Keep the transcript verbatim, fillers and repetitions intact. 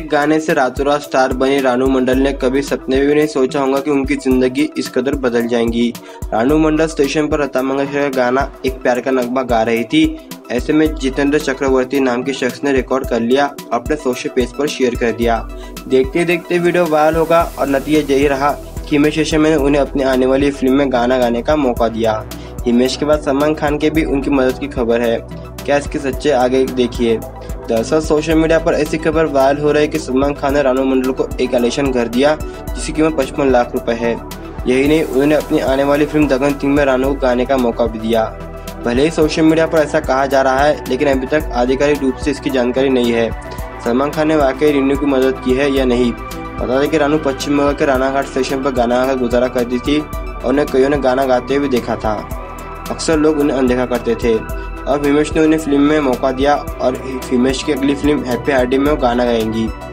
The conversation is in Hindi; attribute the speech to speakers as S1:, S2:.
S1: गाने से रातों रात स्टार बनी रानू मंडल ने कभी सपने में भी नहीं सोचा होगा कि उनकी जिंदगी इस कदर बदल जाएंगी। रानू मंडल स्टेशन पर लता मंगेशकर का गाना एक प्यार का नगमा गा रही थी। ऐसे में जितेंद्र चक्रवर्ती नाम के शख्स ने रिकॉर्ड कर लिया, अपने सोशल पेज पर शेयर कर दिया। देखते देखते वीडियो वायरल होगा और नतीजा यही रहा कि हिमेश रेशमिया ने उन्हें अपनी आने वाली फिल्म में गाना गाने का मौका दिया। हिमेश के बाद सलमान खान के भी उनकी मदद की खबर है। क्या इसके सच्चे आगे देखिए। दरअसल सोशल मीडिया पर ऐसी खबर वायरल हो रही है कि सलमान खान ने रानू मंडल को एक आलीशान घर दिया जिसकी कीमत पचपन लाख रुपए है। यही नहीं, उन्होंने अपनी आने वाली फिल्म दगन तीन में रानू को गाने का मौका भी दिया। भले ही सोशल मीडिया पर ऐसा कहा जा रहा है, लेकिन अभी तक आधिकारिक रूप से इसकी जानकारी नहीं है। सलमान खान ने वाकई रीनू की मदद की है या नहीं। बता दें कि रानू पश्चिम बंगाल के रानाघाट स्टेशन पर गाना गाकर गुजारा करती थी और उन्हें कईयों ने गाना गाते हुए देखा था। अक्सर लोग उन्हें अनदेखा करते थे। अब हिमेश ने उन्हें फिल्म में मौका दिया और हिमेश की अगली फिल्म हैप्पी हार्डी में वो गाना गाएंगी।